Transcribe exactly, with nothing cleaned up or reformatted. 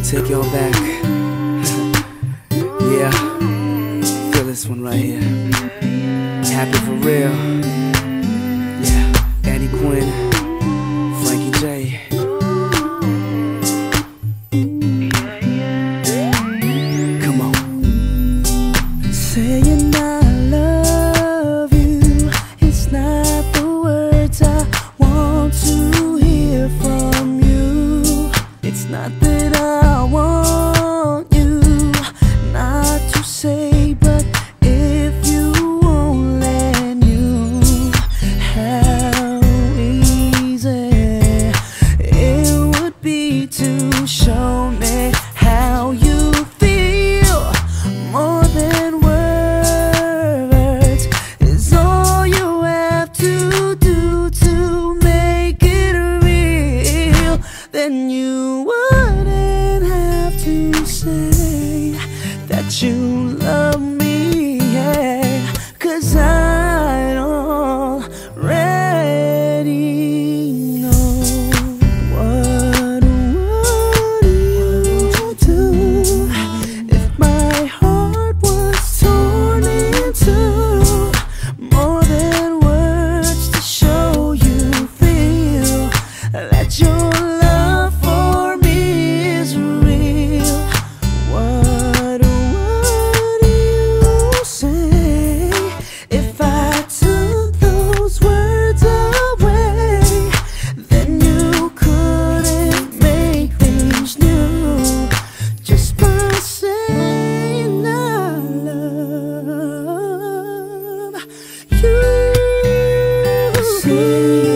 Take y'all back. Yeah, feel this one right here. Happy for real. Yeah, Eddie Quinn, Frankie J. Come on. Saying I love you, it's not the words I want to hear from you. It's not that I want you not to say, but if you only knew how easy it would be to show me how you feel. More than words is all you have to do to make it real. Then you wouldn't have to say that you love me, yeah, 'cause I already know. What would you do if my heart was torn in two? More than words to show you feel that your love for me is real. What would you say if I took those words away? Then you couldn't make things new just by saying I love you. See